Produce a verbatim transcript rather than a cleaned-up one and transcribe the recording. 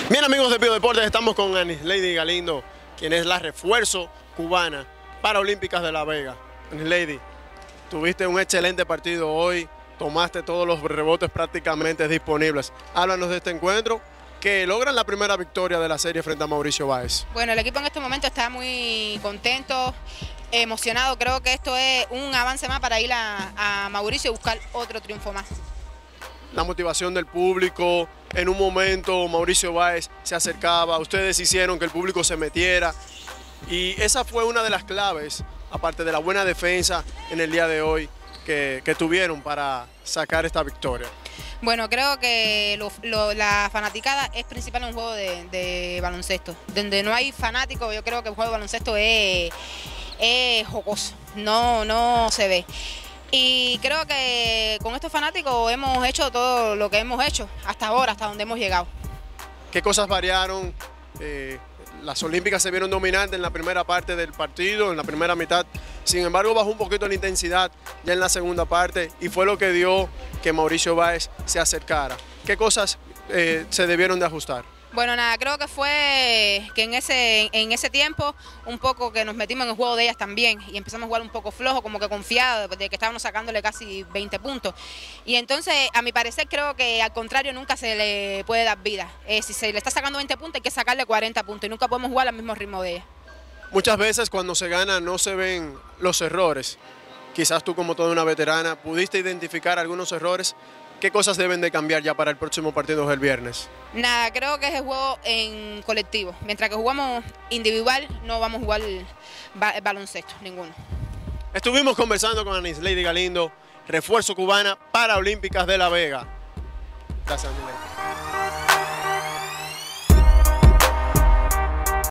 Bien, amigos de Biodeportes, estamos con Anislady Galindo, quien es la refuerzo cubana Paralímpicas de La Vega. Anislady, tuviste un excelente partido hoy, tomaste todos los rebotes prácticamente disponibles. Háblanos de este encuentro, que logran la primera victoria de la serie frente a Mauricio Báez. Bueno, el equipo en este momento está muy contento, emocionado. Creo que esto es un avance más para ir a, a Mauricio y buscar otro triunfo más. La motivación del público, en un momento Mauricio Báez se acercaba, ustedes hicieron que el público se metiera y esa fue una de las claves, aparte de la buena defensa en el día de hoy que, que tuvieron para sacar esta victoria. Bueno, creo que lo, lo, la fanaticada es principal en un juego de, de baloncesto. Donde no hay fanáticos, yo creo que el juego de baloncesto es, es jocoso, no, no se ve. Y creo que con estos fanáticos hemos hecho todo lo que hemos hecho hasta ahora, hasta donde hemos llegado. ¿Qué cosas variaron? Eh, las olímpicas se vieron dominantes en la primera parte del partido, en la primera mitad. Sin embargo, bajó un poquito la intensidad ya en la segunda parte y fue lo que dio que Mauricio Báez se acercara. ¿Qué cosas eh, se debieron de ajustar? Bueno, nada, creo que fue que en ese, en ese tiempo un poco que nos metimos en el juego de ellas también y empezamos a jugar un poco flojo, como que confiado, de que estábamos sacándole casi veinte puntos. Y entonces, a mi parecer, creo que al contrario nunca se le puede dar vida. Eh, si se le está sacando veinte puntos, hay que sacarle cuarenta puntos y nunca podemos jugar al mismo ritmo de ellas. Muchas veces cuando se gana no se ven los errores. Quizás tú, como toda una veterana, pudiste identificar algunos errores. ¿Qué cosas deben de cambiar ya para el próximo partido del viernes? Nada, creo que es el juego en colectivo. Mientras que jugamos individual, no vamos a jugar baloncesto, ninguno. Estuvimos conversando con Anislady Galindo, refuerzo cubana Paralímpicas de La Vega. Gracias, Anislady.